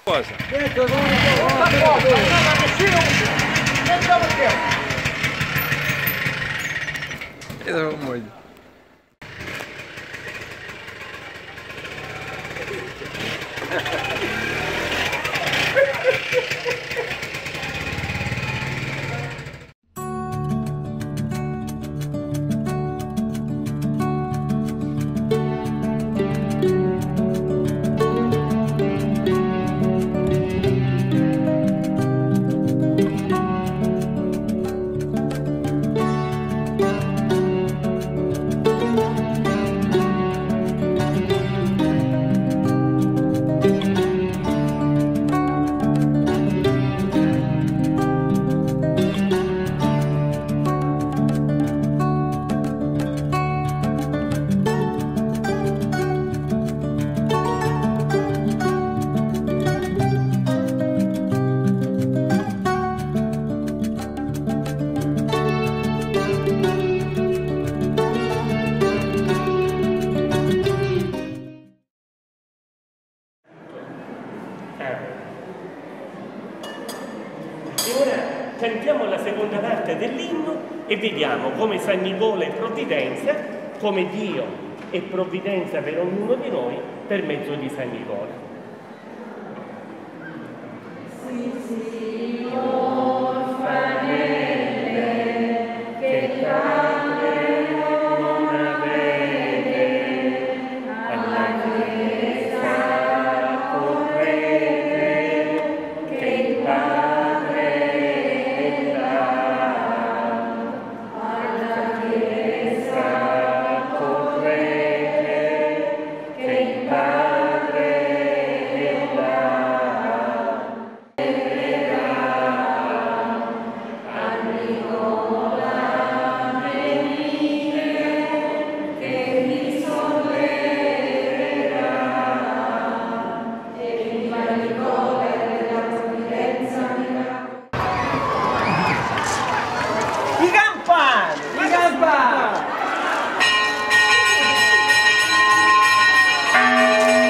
Cosa? Vedo come muoio. E ora cantiamo la seconda parte dell'inno e vediamo come San Nicola è provvidenza, come Dio è provvidenza per ognuno di noi per mezzo di San Nicola. Sì, sì, orfanelle, che padre non avete, alla chiesa correte, che il padre è là. Alla chiesa correte, che il padre è là. I campani! I campani!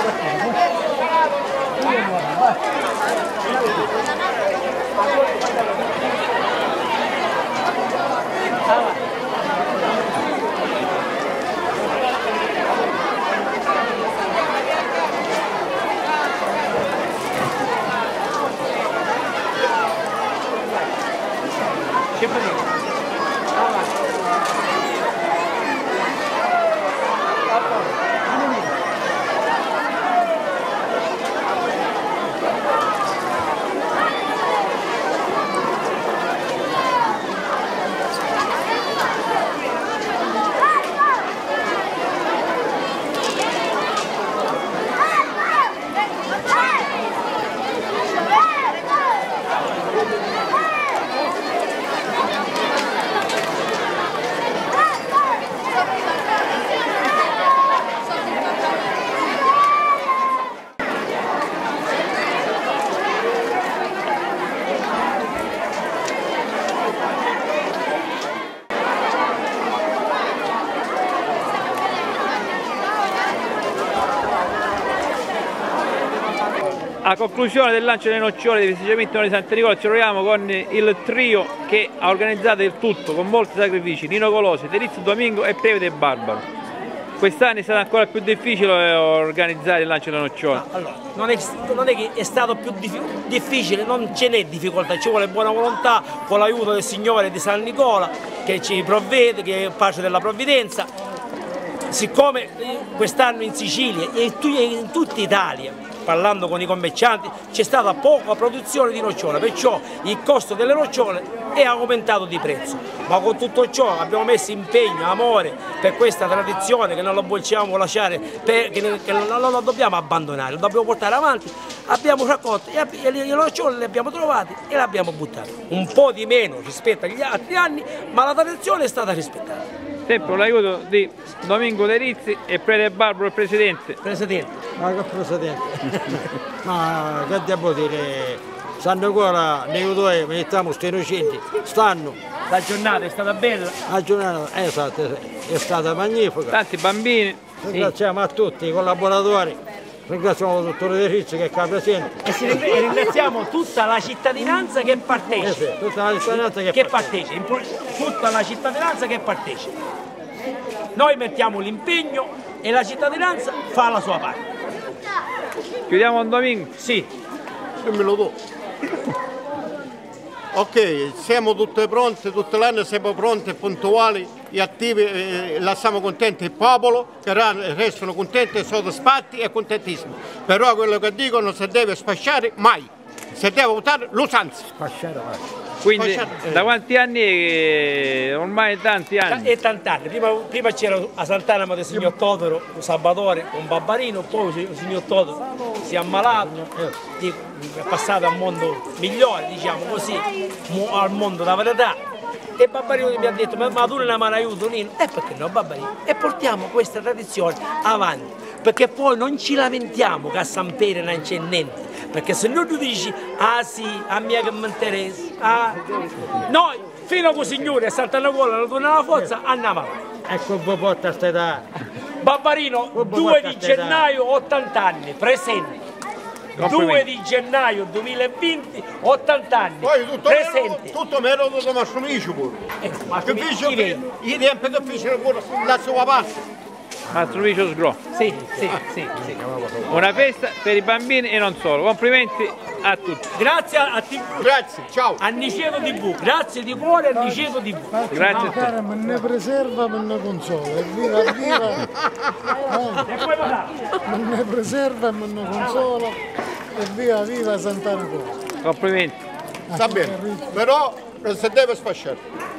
A conclusione del lancio delle nocciole dei festeggiamenti di Santa Nicola ci troviamo con il trio che ha organizzato il tutto con molti sacrifici: Nino Colosi, Terizio Domingo e Prevede Barbaro. Quest'anno è stato ancora più difficile organizzare il lancio delle nocciole. Allora, non è che è stato più difficile, non ce n'è difficoltà, ci vuole buona volontà con l'aiuto del Signore di San Nicola che ci provvede, che è pace della provvidenza. Siccome quest'anno in Sicilia e in tutta Italia, parlando con i commercianti, c'è stata poca produzione di nocciole, perciò il costo delle nocciole è aumentato di prezzo. Ma con tutto ciò abbiamo messo impegno, amore per questa tradizione che non la vogliamo lasciare, che non la dobbiamo abbandonare, la dobbiamo portare avanti. Abbiamo raccolto e le nocciole le abbiamo trovate e le abbiamo buttate. Un po' di meno rispetto agli altri anni, ma la tradizione è stata rispettata. Sempre con l'aiuto di Domingo Terizzi e Prevede Barbaro, il presidente. Presidente. Ma che presidente? Ma che devo dire? San Nicola, nei due mettiamo sti innocenti, stanno. La giornata è stata bella. La giornata esatto, è stata magnifica. Tanti bambini. Ringraziamo a tutti i collaboratori, ringraziamo il dottore Terizzi che è qua presente. E ringraziamo tutta la cittadinanza che partecipa. Sì, tutta la cittadinanza che partecipa. Tutta la cittadinanza che partecipa. Noi mettiamo l'impegno e la cittadinanza fa la sua parte. Chiudiamo un Domingo? Sì. Io me lo do. Ok, siamo tutte pronte, tutto l'anno siamo pronti e puntuali e attivi, lasciamo contenti il popolo, che restano contenti e soddisfatti e contentissimi. Però quello che dicono non si deve spacciare mai, si deve votare l'usanza. Spacciare mai. Quindi da quanti anni? Ormai tanti anni. E tanti anni. Prima c'era a Sant'Anima del signor Totoro, un Salvatore, un Barbarino, poi il signor Totoro si è ammalato, è passato al mondo migliore, diciamo così, al mondo della verità. E Barbarino mi ha detto, ma tu non hai mai aiuto Nino? E perché no Barbarino? E portiamo questa tradizione avanti, perché poi non ci lamentiamo che a San Piero non c'è niente. Perché se non tu dici, ah sì, a mia che mi interessa, noi fino con Signore a Santa Nicola non torniamo la forza, andiamo avanti. Ecco un po' porta a st'età. Barbarino, 2 di gennaio, 80 anni, presente. 2 di gennaio 2020, 80 anni, Poi presente. tutto merito di Mastromicio pure. Che I tempi che fecero pure la sua parte. Mastromicio Sgro. Sì. Una festa per i bambini e non solo. Complimenti a tutti. Grazie a TV. Grazie, ciao. A Niceto TV, grazie di cuore a Niceto TV. Grazie a te. Ma ne preserva, ma ne consola. Evviva, evviva! E poi va. Ma ne preserva, ma ne consola. Evviva, viva Santa Nicola! Complimenti. Sta bene, però non si deve spacciare.